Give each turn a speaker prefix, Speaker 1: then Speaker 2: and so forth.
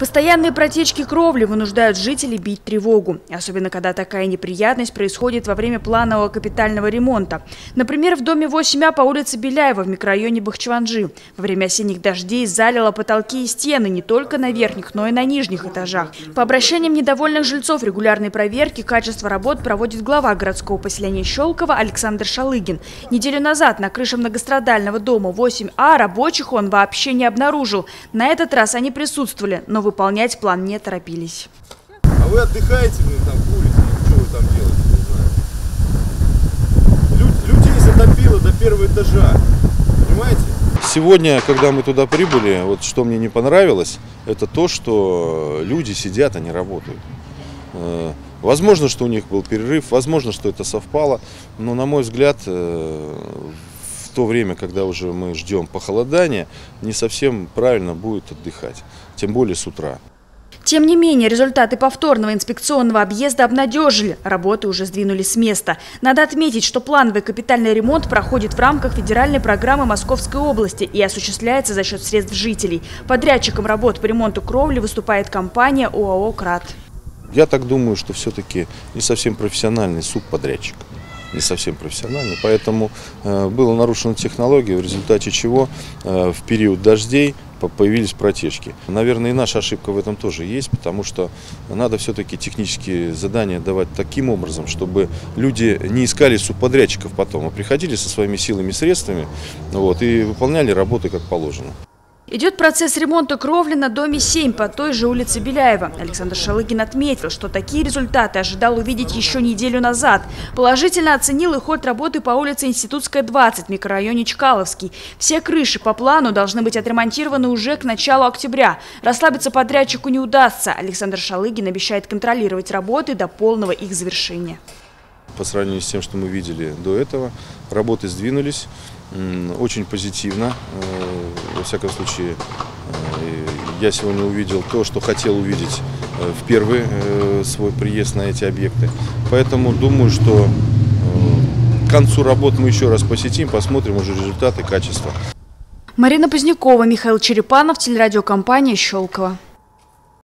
Speaker 1: Постоянные протечки кровли вынуждают жителей бить тревогу. Особенно, когда такая неприятность происходит во время планового капитального ремонта. Например, в доме 8А по улице Беляева в микрорайоне Бахчеванджи. Во время осенних дождей залило потолки и стены не только на верхних, но и на нижних этажах. По обращениям недовольных жильцов регулярной проверки качества работ проводит глава городского поселения Щелково Александр Шалыгин. Неделю назад на крыше многострадального дома 8А рабочих он вообще не обнаружил. На этот раз они присутствовали, но выполнять план не торопились.
Speaker 2: А вы отдыхаете, вы там курите, что вы там делаете, не знаю. Людей затопило до первого этажа, понимаете?
Speaker 3: Сегодня, когда мы туда прибыли, вот что мне не понравилось, это то, что люди сидят, они работают. Возможно, что у них был перерыв, возможно, что это совпало, но, на мой взгляд, в то время, когда уже мы ждем похолодания, не совсем правильно будет отдыхать, тем более с утра.
Speaker 1: Тем не менее, результаты повторного инспекционного объезда обнадежили. Работы уже сдвинулись с места. Надо отметить, что плановый капитальный ремонт проходит в рамках федеральной программы Московской области и осуществляется за счет средств жителей. Подрядчиком работ по ремонту кровли выступает компания ОАО «КРАТ».
Speaker 3: Я так думаю, что все-таки не совсем профессиональный субподрядчик. Не совсем профессиональный, поэтому была нарушена технология, в результате чего в период дождей появились протечки. Наверное, и наша ошибка в этом тоже есть, потому что надо все-таки технические задания давать таким образом, чтобы люди не искали субподрядчиков потом, а приходили со своими силами и средствами и выполняли работы как положено.
Speaker 1: Идет процесс ремонта кровли на доме 7 по той же улице Беляева. Александр Шалыгин отметил, что такие результаты ожидал увидеть еще неделю назад. Положительно оценил и ход работы по улице Институтская, 20 в микрорайоне Чкаловский. Все крыши по плану должны быть отремонтированы уже к началу октября. Расслабиться подрядчику не удастся. Александр Шалыгин обещает контролировать работы до полного их завершения.
Speaker 3: По сравнению с тем, что мы видели до этого, работы сдвинулись. Очень позитивно. Во всяком случае, я сегодня увидел то, что хотел увидеть в первый свой приезд на эти объекты. Поэтому думаю, что к концу работ мы еще раз посетим, посмотрим уже результаты, качество.
Speaker 1: Марина Позднякова, Михаил Черепанов, телерадиокомпания «Щелково».